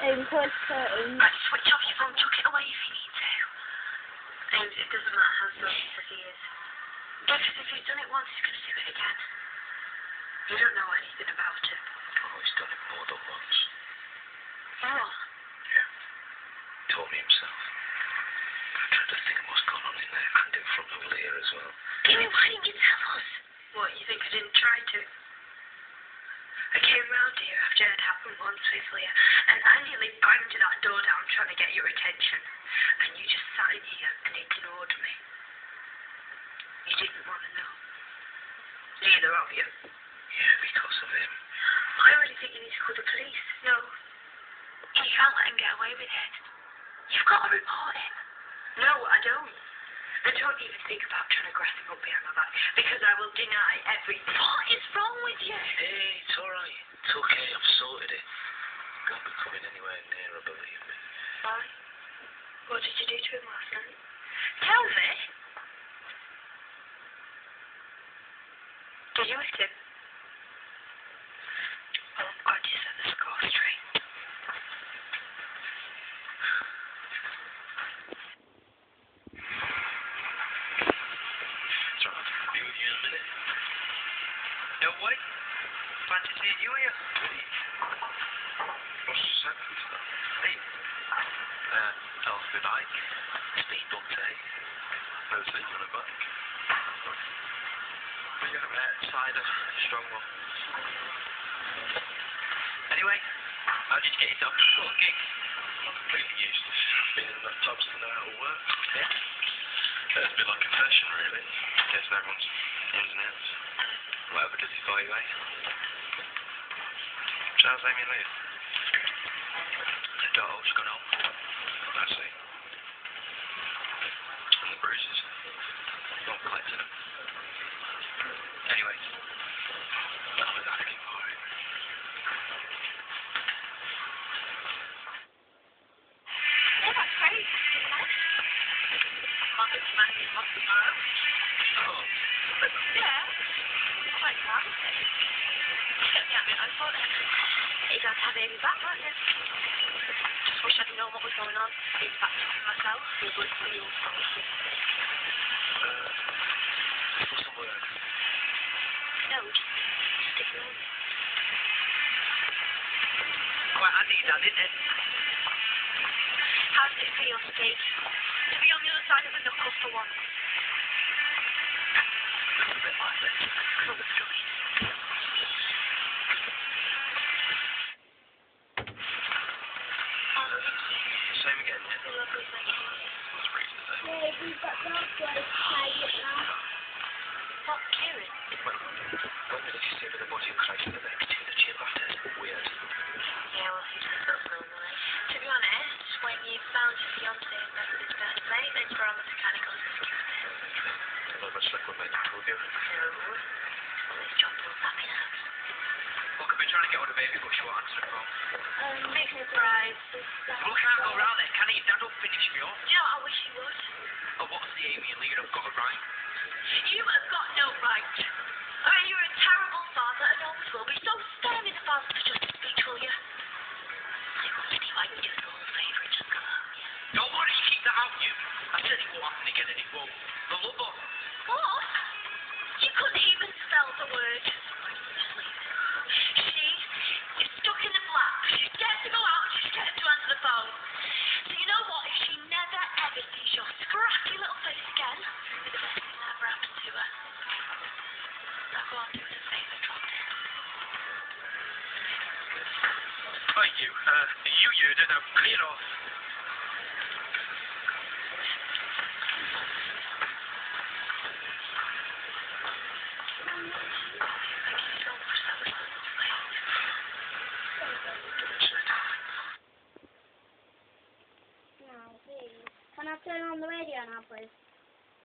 Code curtains. Right, switch off your phone, chuck it away if you need to. And it doesn't matter how slow he says he is. Because if he's done it once, he's going to do it again. You don't know anything about it. Oh, he's done it more than once. Oh. Yeah. He told me himself. I tried to think of what's gone on in there. Couldn't do it from over here as well. Jimmy, why didn't you tell us? What, you think I didn't try to? I came round here after it had happened once with Leah, and I nearly banged that door down trying to get your attention. And you just sat in here and ignored me. You didn't want to know. Neither of you. Yeah, because of him. I already think you need to call the police. No. You can't let him get away with it. You've got to report him. No, I don't. And don't even think about trying to grass him up behind my back, because I will deny everything. What is wrong with you? Hey, it's alright. It's okay, I've sorted it. Can't be coming anywhere near her, believe me. Why? What did you do to him last night? Tell me. Did you hit him? Well, I'm glad you set the score straight. It's alright, I'll be with you in a minute. No way. Fancy seeing you here. What's happened to that? Hey. Off the bike. Speed bump day. No sleep on a bike. We got a cider. Strong one. Anyway, how did you get yourself a sort of gig? Completely useless. Been in enough jobs to know how to work. Yeah. It's a bit like confession, really. Guess everyone's ins and outs. Whatever does it for you, eh? So how's Amy and Leah? The daughter's gone home. I see. And the bruises? Not collecting them. Anyway, I was asking for it. Yeah, that's great. Mother's married tomorrow. Oh. Yeah. Quite nice. Yeah, I mean, I thought that you guys had baby back, weren't you? Just wish I'd known what was going on. I'd back to myself. It was real something. What's the word? No, just ignore me. quite handy that, isn't it? How does it feel, Steve? To be on the other side of the knuckle for once? A bit like this. Cover stories. Same again, yeah? Lovely, thank you. That's pretty the same. Yeah, we've got dogs like tied it now. What, Kieran? When did you see with the body of Christ in the next two that you battered? Weird. Yeah, well, he just does normally. To be honest, when you found your fiancé and met with his best mate, then you're on the mechanical excuse. Not much like what made you told you. No. Well, this job will tap in out. Look, I've been trying to get hold of baby, but she won't answer the phone. Big surprise. Look, I can't go round there, can I? Your dad will finish me off. You know, I wish you would. Oh, what's the Amy and Leah have got it right? You have got no right. I mean, you're a terrible father and always will be. So spare me the father for just a speech, will you? I will anyway. You do us all a favour and just go home, yeah? Don't worry, you keep that out, you. I said it won't happen again, and it won't. The love of. What? You couldn't even spell the word. She is stuck in the black. She's scared to go out. She's scared to answer the phone. So you know what? If she never ever sees your scrappy little face again, it'll be the best thing that ever happened to her. Now go on, do us a favour, drop it. Right, you don't have clear off. Now, please. Can I turn on the radio now, please?